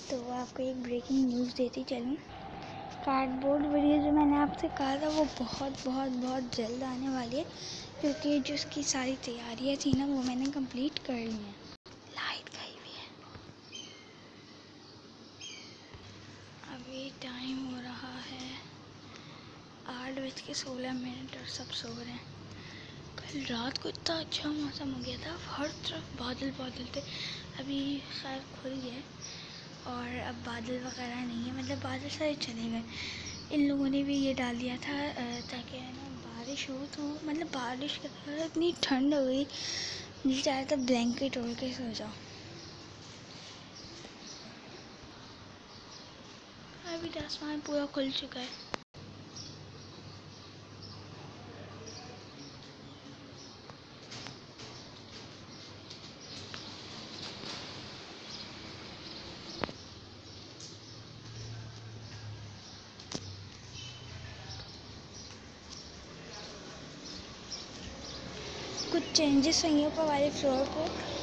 तो आपको एक ब्रेकिंग न्यूज़ देती चलूँ। कार्डबोर्ड वीडियो जो मैंने आपसे कहा था वो बहुत जल्द आने वाली है, क्योंकि जो उसकी सारी तैयारियां थी ना वो मैंने कंप्लीट कर ली हैं। लाइट गई हुई है। अभी टाइम हो रहा है 8:16 और सब सो रहे हैं। कल रात को इतना अच्छा मौसम हो गया था, हर तरफ बादल थे। अभी खैर खुल गए और अब बादल वगैरह नहीं है, मतलब बादल सारे चले गए। इन लोगों ने भी ये डाल दिया था ताकि है ना बारिश हो, तो मतलब बारिश के कारण इतनी ठंड हो गई, जी चाहे तो ब्लैंकेट ओढ़ के सो जाओ। अभी आसमान पूरा खुल चुका है। कुछ चेंजेस हुई हैं ऊपर वाले फ्लोर पे।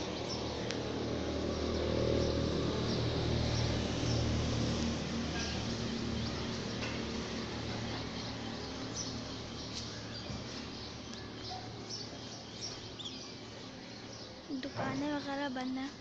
दुकानें वगैरह बंद हैं।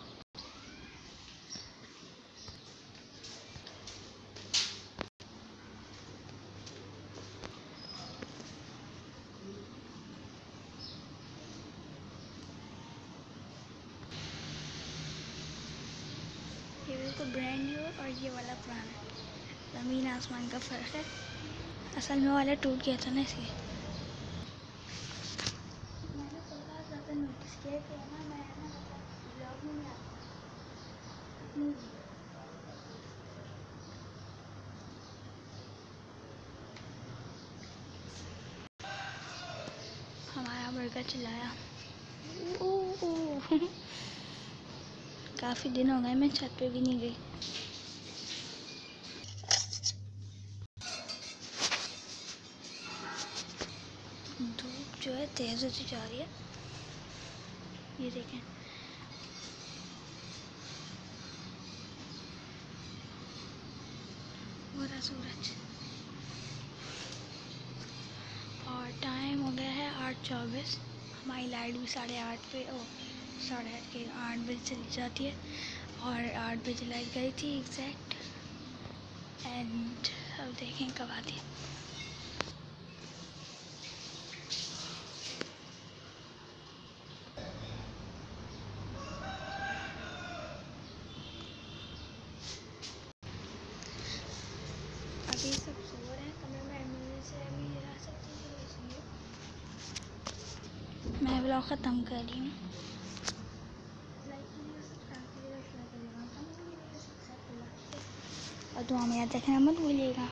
ये बिल्कुल ब्रांड न्यू और ये वाला पुराना। ज़मीन आसमान का फ़र्क है। असल में वाला टूट गया था ना, इसलिए मैंने थोड़ा ज़्यादा नोटिस किया कि ना मैं ना ब्लॉग में नहीं आता। हमारा मुर्गा चिल्लाया। काफ़ी दिन हो गए मैं छत पे भी नहीं गई। धूप जो है तेज़ होती जा रही है, ये देखें। हो रहा सूरज और टाइम हो गया है 8:24। हमारी लाइट भी 8:30 पे 8:30 के 8 बजे चली जाती है और 8 बजे लाइट गई थी एग्जैक्ट। एंड अब देखें कब आती है। अभी सब सो रहे हैं कमरे में, एम्बुलेंस से अभी रह सकती है, इसलिए मैं ब्लॉग ख़त्म कर रही हूँ। और दुआ में याद रखना मत भूलिएगा।